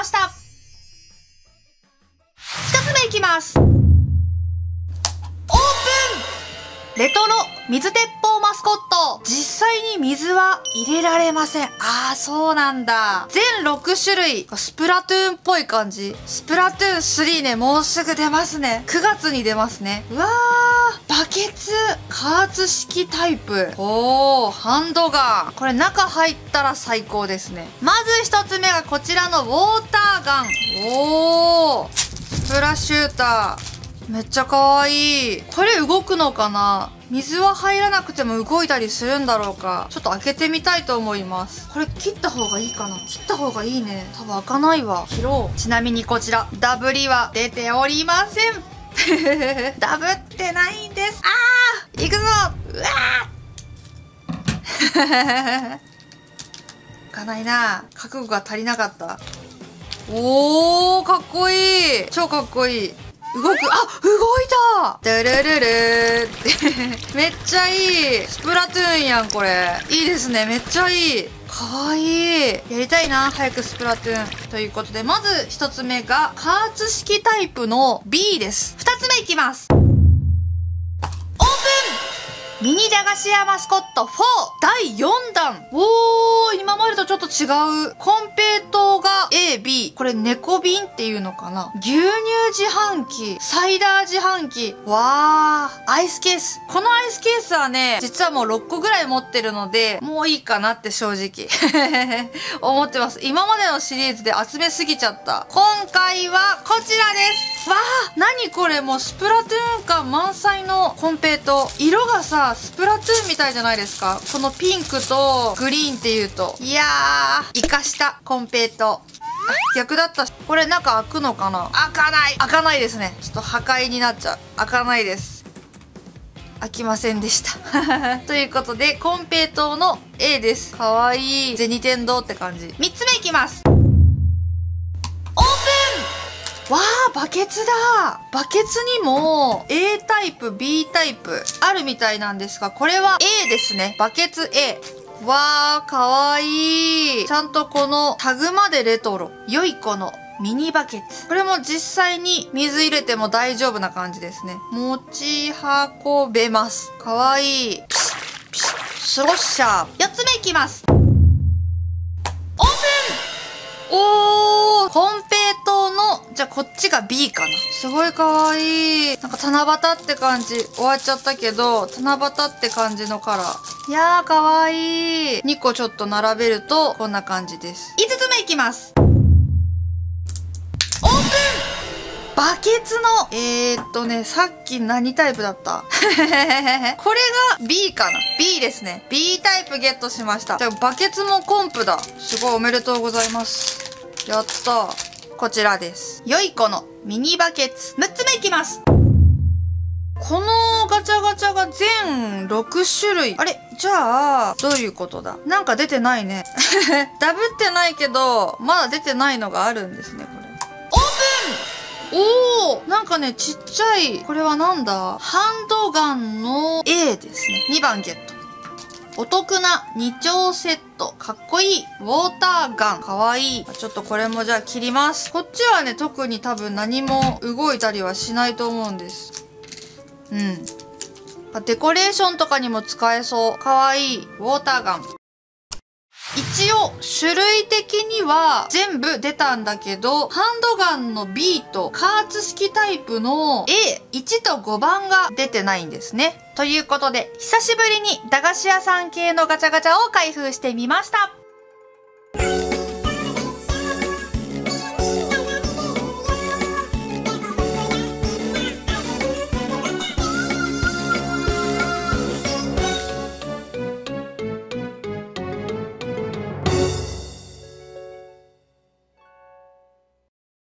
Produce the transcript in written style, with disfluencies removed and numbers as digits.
ました。一つ目いきます。オープン。レトロ水鉄砲マスコット。実際に水は入れられません。そうなんだ。全6種類。スプラトゥーンっぽい感じ。スプラトゥーン3ね、もうすぐ出ますね。9月に出ますね。うわー、バケツ、加圧式タイプ。ハンドガン。これ中入ったら最高ですね。まず一つ目がこちらのウォーターガン。スプラシューター。めっちゃ可愛い。これ動くのかな？水は入らなくても動いたりするんだろうか。ちょっと開けてみたいと思います。これ切った方がいいかな？切った方がいいね。多分開かないわ。切ろう。ちなみにこちら、ダブりは出ておりません。ダブってないんです。いくぞ！うわー開かないな。覚悟が足りなかった。かっこいい。超かっこいい。動いたドゥルルルーってめっちゃいい。スプラトゥーンやん、これ。いいですね。めっちゃいい。かわいい。やりたいな、早くスプラトゥーン。ということで、まず一つ目が、加圧式タイプの B です。二つ目いきます。オープン。ミニ駄菓子屋マスコット4第4弾。今までとちょっと違う。コンペイトーが A、B。これ猫瓶っていうのかな？牛乳自販機、サイダー自販機。アイスケース。このアイスケースはね、実はもう6個ぐらい持ってるので、もういいかなって正直思ってます。今までのシリーズで集めすぎちゃった。今回はこちらです。何これ？もうスプラトゥーン感満載のコンペイトー。色がさ、スプラトゥーンみたいじゃないですか？このピンクとグリーンっていうと。いやー、活かしたコンペイトー。逆だった。これ中開くのかな？開かないですね。ちょっと破壊になっちゃう。開かないです。開きませんでしたということで、コンペイトーの A です。かわいい。銭天堂って感じ。3つ目いきます。オープン。バケツだ。バケツにも A タイプ、B タイプあるみたいなんですが、これは A ですね。バケツ A。かわいい。ちゃんとこのタグまでレトロ。良い子のミニバケツ。これも実際に水入れても大丈夫な感じですね。持ち運べます。かわいい。スロッシャー。4つ目いきます。オープン。コンペイトーの、じゃあこっちが B かな。すごいかわいい。なんか七夕って感じ。終わっちゃったけど、七夕って感じのカラー。いやー、かわいい。2個ちょっと並べると、こんな感じです。5つ目いきます。オープン。バケツの、さっき何タイプだったこれが B かな？ B ですね。B タイプゲットしました。じゃあ、バケツもコンプだ。すごいおめでとうございます。やったー。こちらです。良い子のミニバケツ。6つ目いきます。このガチャガチャが全6種類。じゃあ、どういうことだ？なんか出てないね。ダブってないけど、まだ出てないのがあるんですね、これ。オープン！なんかね、ちっちゃい。これはなんだ？ハンドガンの A ですね。2番ゲット。お得な2丁セット。かっこいい。ウォーターガン。かわいい。ちょっとこれもじゃあ切ります。こっちはね、特に多分何も動いたりはしないと思うんです。デコレーションとかにも使えそう。かわいい。ウォーターガン。一応、種類的には全部出たんだけど、ハンドガンの B と加圧式タイプの A1 と5番が出てないんですね。ということで、久しぶりに駄菓子屋さん系のガチャガチャを開封してみました。